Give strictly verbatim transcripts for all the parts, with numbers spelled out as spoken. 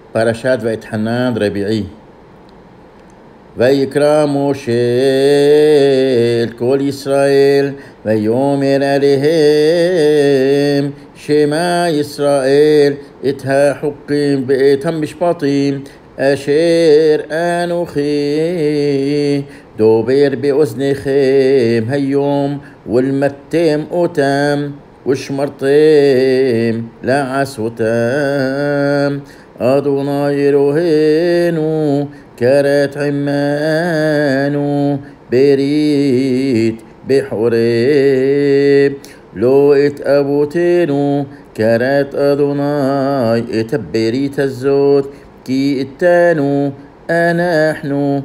פרשת ואתחנן רביעי. ויקרא משה אל כל ישראל ויאמר אליהם שמע ישראל את החוקים ואת המשפטים אשר אנוכי דובר באוזניכם היום ולמדתם אותם ושמרתם לעשותם. אדוני אלוהינו כרת עמנו ברית בחורב, לא את אבותינו כרת אדוני את הברית הזאת, כי איתנו אנחנו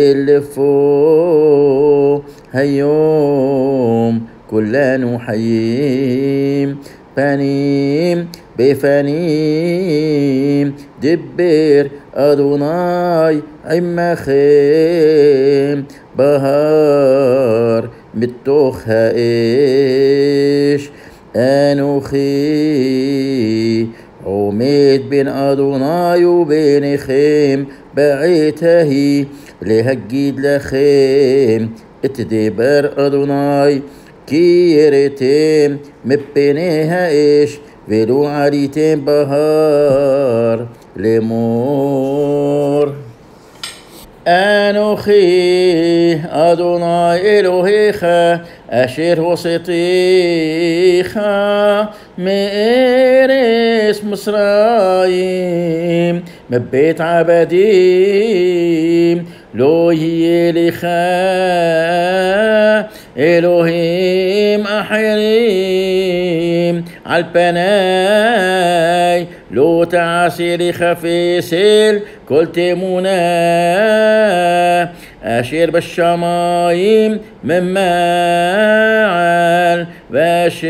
אלפו היום כולנו חיים פנים בפנים דבר אדוני עמכם בהר מתוך האש. אנוכי עומד בין אדוני וביניכם בעת ההיא להגיד לכם את דבר אדוני, כי יראתם מפני האש ולא עליתם בהר לאמור. אנוכי אדוני אלוהיך אשר הוצאתיך מארץ מצרים מבית עבדים, לא יהיה לך אלוהים אחרים על פניי, לא תעשה לך פסל כל תמונה אשר בשמיים ממעל ואשר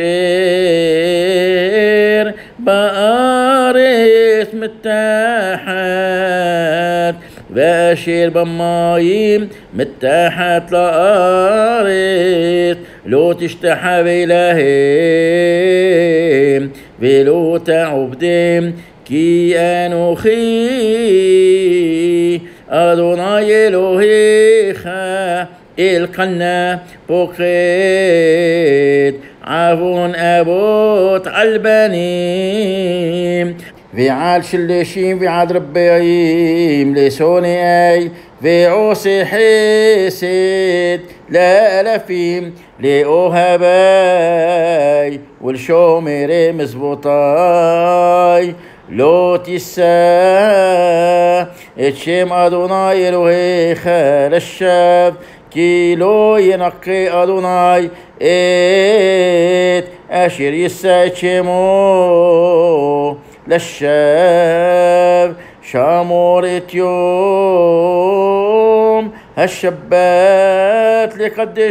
בארץ מתחת ואשר במים מתחת לארץ, לא תשתחווה להם ולא תעבדם, כי אנוכי אדוני אלוהיך אלקנה פוקד עוון אבות על בנים ועל שלישים ועל רבעים לשונאי, ועושה חסד לאלפים לאוהבי ולשומרי מצוותי. לא תישא את שם אדוני אלוהיך לשווא, כי לא ינקה אדוני את אשר יישא את שמו לשווא. שמור את יום השבת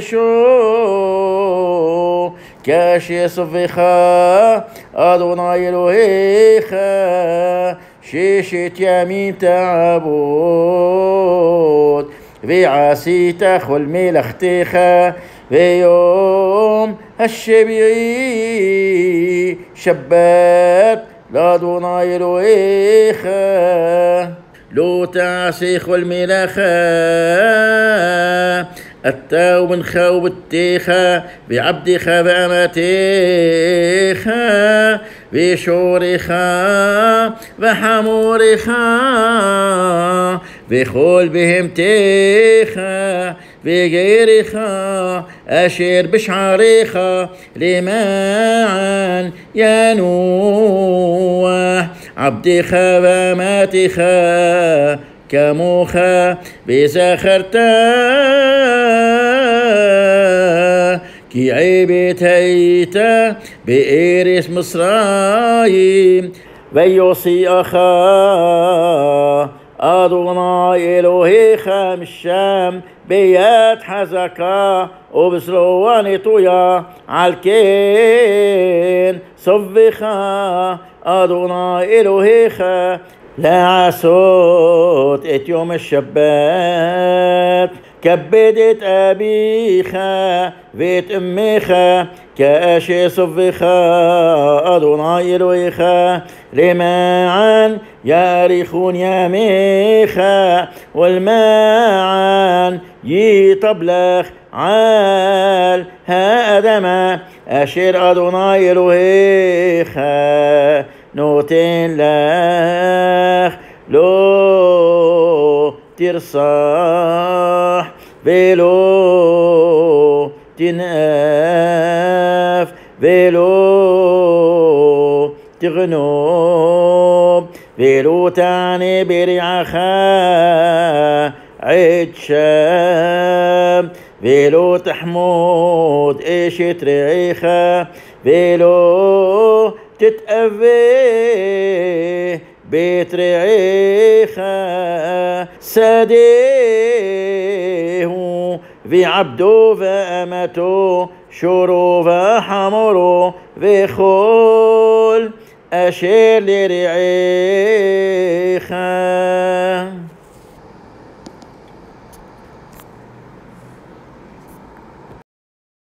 לקדשו, כאשר צווך אדוני אלוהיך ששת ימים תעבוד, ועשית כל מלאכתך ויום השביעי שבת לאדוני אלוהיך. לא תעשה כל מלאכה אתה ובנך ובתך ועבדך ואמתך ושורך וחמורך וכל בהמתך וגרך אשר בשעריך, למען ינוח עבדך ואמתך כמוך, וזכרת כי עבד היית בארץ מצרים, ויוציאך אדוני אלוהיך משם ביד חזקה ובזרוע נטויה, על כן צווך אדוני אלוהיך לעשות את יום השבת. כבד את אביך ואת אמך כאשר צווך אדוני אלוהיך, למען ياريخون ياميخا والماعان يطبلخ عال هادما أشير أدوناي إلهيخا نوتين لخ لو ترصاح فيلو تنأف فيلو تغنوب فيلو تعني برعاخا عدشام فيلو تحمود إيش تريخا فيلو تتأفي بيت رعيخا سديه في عبدو فأمتو شورو فحمرو في خول أشير لرعيخا.